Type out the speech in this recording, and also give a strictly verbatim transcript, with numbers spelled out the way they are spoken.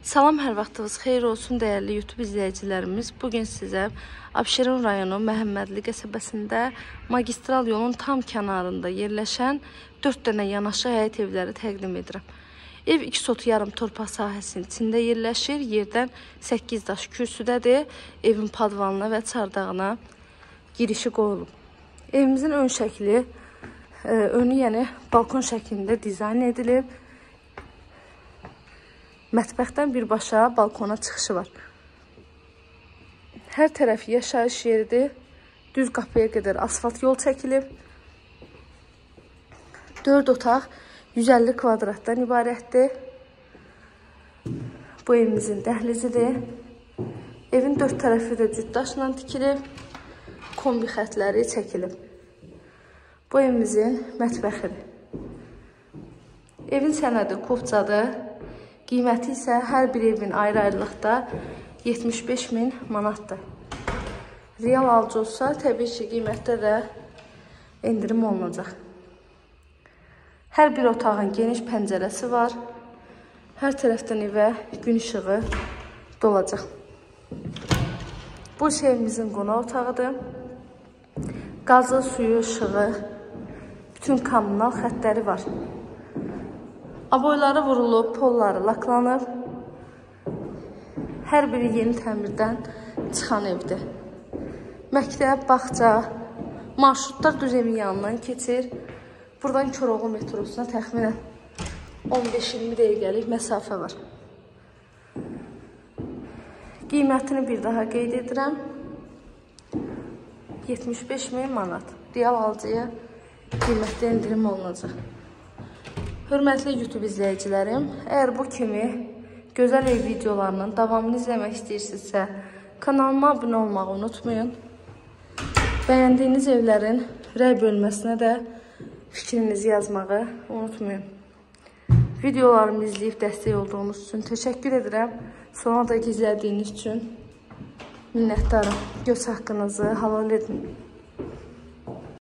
Salam, hər vaxtınız xeyir olsun dəyərli YouTube izləyicilərimiz. Bugün sizə Abşeron rayonu Məhəmmədli qəsəbəsində magistral yolun tam kənarında yerləşən dörd dənə yanaşı həyət evləri təqdim edirəm. Ev iki sot yarım torpaq sahəsinin içində yerləşir. Yerdən səkkiz daş kürsüdədir. Evin padvanına və çardağına girişi qoyulub. Evimizin ön şəkli, önü yəni balkon şəklində dizayn edilib. Mətbəxdən birbaşa balkona çıxışı var. Hər tərəf yaşayış yeridir. Düz qapıya qədər asfalt yol çəkilib. dörd otaq yüz əlli kvadratdan ibarətdir. Bu evimizin dəhlizidir. Evin dörd tərəfi də cüt daşla tikilib. Kombi xətləri çəkilib. Bu evimizin mətbəxidir. Evin sənədi kopcadır. Qiyməti isə hər bir evin ayrı-ayrılıqda yetmiş beş min manatdır. Real alıcı olsa, təbii ki, qiymətdə də endirim olunacaq. Hər bir otağın geniş pəncərəsi var. Hər tərəfdən evə gün işığı dolacaq. Bu evimizin qonaq otağıdır. Qazı, suyu, işığı, bütün kommunal xətləri var. Aboyları vurulub, polları laklanıb. Hər biri yeni təmirdən çıxan evdir. Məktəb, bağça, marşrutlar düz evin yanından keçir. Buradan Koroğlu metrosuna təxminən on beş iyirmi dəqiqəlik məsafə var. Qiymətini bir daha qeyd edirəm. yetmiş beş min manat. Real alıcıya qiymətdə endirim olunacaq. Hörmətli YouTube izləyicilərim, əgər bu kimi gözəl ev videolarının davamını izləmək istəyirsinizsə, kanalıma abunə olmağı unutmayın. Bəyəndiyiniz evlərin rəy bölməsinə də fikrinizi yazmağı unutmayın. Videolarımı izləyib dəstək olduğunuz üçün təşəkkür edirəm. Sonra da izlədiyiniz üçün minnətdarım. Göz haqqınızı halal edin.